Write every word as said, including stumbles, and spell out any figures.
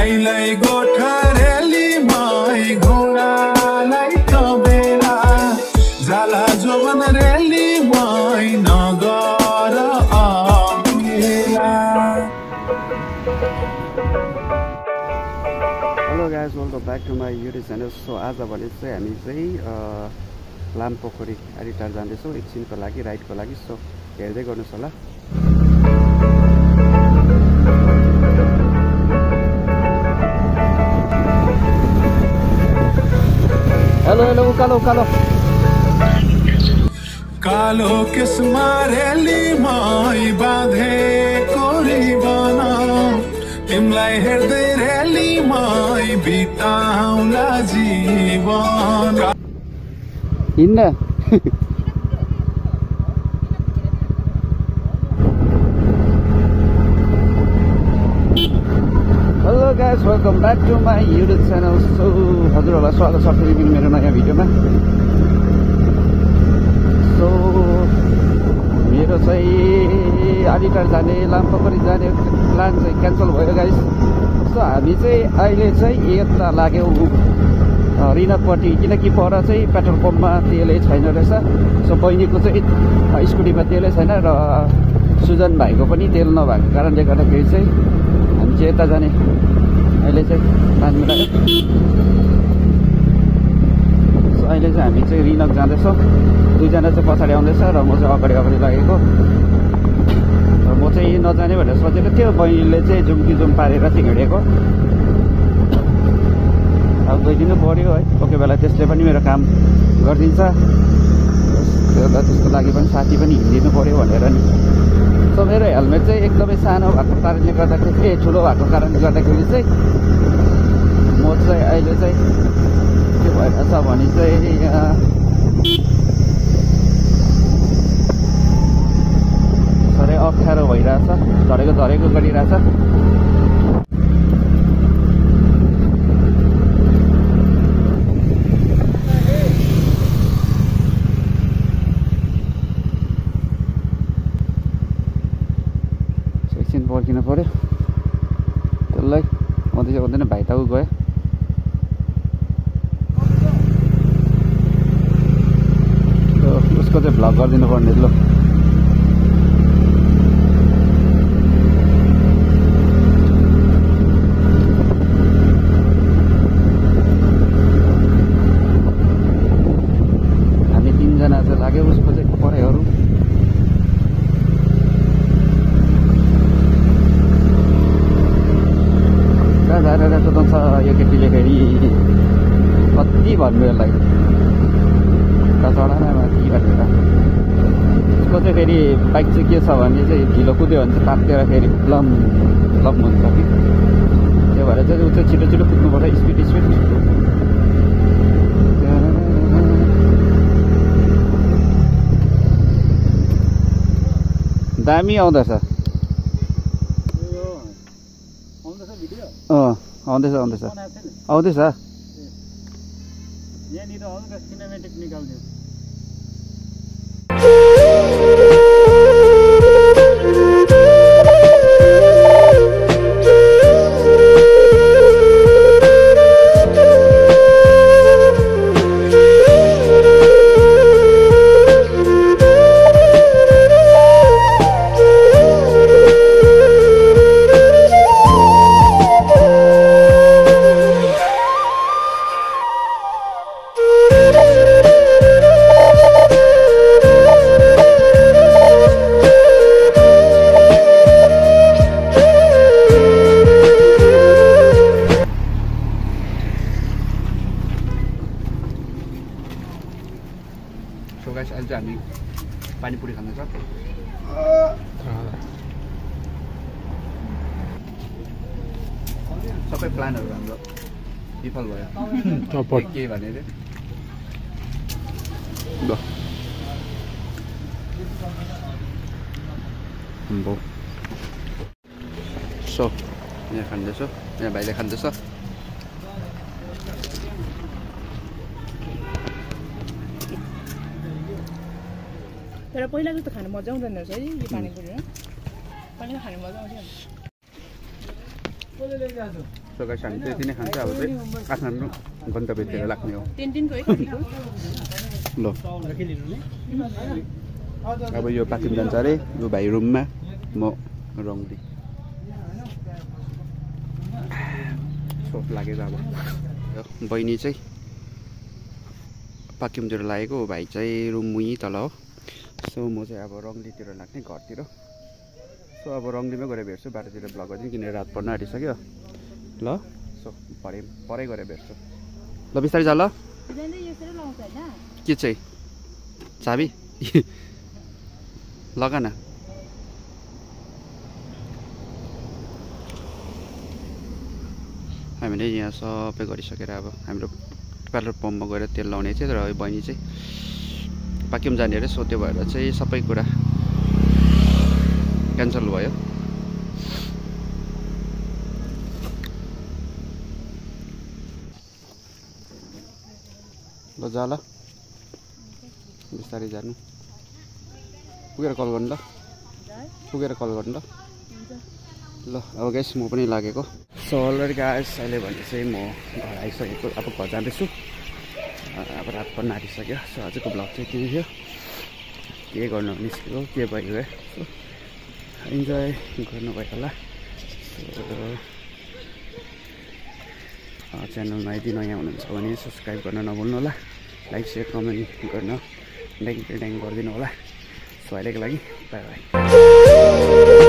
लाई गोठा रेली माई घोडालाई तबेला जाला जोवन रेली माई नगर अबेला। Hello guys, welcome back to my YouTube channel. So आज भने चाहिँ हामी चाहिँ लामपोखरी आडिटार जाँदैछौँ एकछिनको लागि, राइडको लागि। सो हेर्दै गर्नुहोस् होला। हेलो हेलो उकालो उकालो कालो किस्मा रेली माई बाँधेको रिबन तिमलाई हेर्दै रेली माई बिताउला जीवन। हिँड्न hello guys, welcome back to my YouTube channel. So हजुरहरूलाई स्वागत छ फेरि पनि मेरो नयाँ भिडियोमा। सो मेरो चाहिँ आडिटार जाने लामपोखरी जाने प्लान चाहिँ क्यान्सल भयो गाइस। सो हामी चाहिँ अहिले चाहिँ यता लाग्यौँ रिनकपट्टि, किनकि पर चाहिँ पेट्रोल पम्पमा तेलै छैन रहेछ। सो बहिनीको चाहिँ स्कुटीमा तेलै छैन र सुजन भाइको पनि तेल नभएको कारणले गर्दाखेरि चाहिँ हामी चाहिँ यता जाने अहिले चाहिँ प्लान मिलायो। सो अहिले चाहिँ हामी चाहिँ रिनक जाँदैछौँ। दुईजना चाहिँ पछाडि आउँदैछ र म चाहिँ अगाडि अगाडि लागेको। र म चाहिँ नजाने भनेर सोचेको थियो, बहिनीले चाहिँ जुम्की जुम पारेर चाहिँ हिँडेको। अब गइदिनु पऱ्यो है, कोही बेला त्यसले पनि मेरो काम गरिदिन्छ, त्यसको लागि पनि साथी पनि हिँडिदिनु पऱ्यो भनेर नि। सो मेरो हेलमेट चाहिँ एकदमै सानो भएको कारणले गर्दाखेरि ए ठुलो भएको कारणले गर्दाखेरि चाहिँ म चाहिँ अहिले चाहिँ के भइरहेछ भने चाहिँ साह्रै अप्ठ्यारो भइरहेछ, झरेको झरेको गरिरहेछ। एकछिन पर्खिनु पऱ्यो त्यसलाई। आउँदै आउँदैन भाइ त ऊ गयो। उसको चाहिँ भ्लग गरिदिनु पर्ने ल। हामी तिनजना चाहिँ लाग्यो, उसको चाहिँ पढाइहरू जाँदा कुदाउँछ यो केटीले। फेरि कति भन्नु यसलाई चढाना माथि भनेर। उसको चाहिँ फेरि बाइक चाहिँ के छ भने चाहिँ ढिलो कुद्यो भने चाहिँ तातेर फेरि लम लम हुन्छ कि, त्यो भएर चाहिँ ऊ चाहिँ छिटो छिटो कुद्नुपर्छ, स्पिड स्पिड। दामी आउँदैछ। अँ आउँदैछ आउँदैछ आउँदैछ। यहाँनिर हल्का सिनेमेटिक निकाल्दियो। सो गाइस, अहिले चाहिँ हामी पानीपुरी खाँदैछ। सबै प्लानहरू हाम्रो विफल भयो के भनेर। सो यहाँ खाँदैछ, यहाँ भाइले खाँदैछ। तर पहिला जस्तो खानु मजा आउँदैन रहेछ है यो पानीपुरी। पहिला खानु मजा आउँथ्यो। कसले ल्याइरहेको छ? सो गाइस हामी चाहिँ यति नै खान्छ अब चाहिँ आफ्नो आफ्नो गन्तव्यतिर लाग्ने हो टेन्टिनको है कतिको ल अब यो पाकिम जान्छ अरे यो भाइ रुममा म रङली सोप लागेको अब बहिनी चाहिँ पाकिमतिर लागेको भाइ चाहिँ रुम मुही तल हो सो म चाहिँ अब रङलीतिर लाग्ने घरतिर सो अब रङलीमै गएर भेट्छु बाटोतिर ब्लग गरिदिनु किनकि रात पर्न आँटिसक्यो ल सो परे परै गएर भेट्छु ल बिस्तारै जा ल के चाहिँ चाबी लगा न हामीले यहाँ सबै गरिसकेर अब हाम्रो पेट्रोल पम्पमा गएर तेल लाउने थियो तर बहिनी चाहिँ पाकिम जाने अरे सो त्यो भएर चाहिँ सबै कुरा क्यान्सल भयो ल जा ल बिस्तारै जानु पुगेर कल गर्नु ल पुगेर कल गर्नु ल ल अब गाइस म पनि लागेको सो अलरेडी गाइस अहिले भने चाहिँ म घर आइसकेको अब घर जाँदैछु अब रात पनि आँटिसक्यो सो आजको ब्लग चाहिँ त्यही थियो के गर्नु निस्केको के भयो है सो इन्जोय गर्नुभयो होला च्यानलमा यदि नयाँ हुनुहुन्छ भने सब्सक्राइब गर्न नभुल्नु होला लाइक सेयर कमेन्ट गर्न ड्याङ ड्याङ गरिदिनु होला सो अहिलेको लागि बाई बाई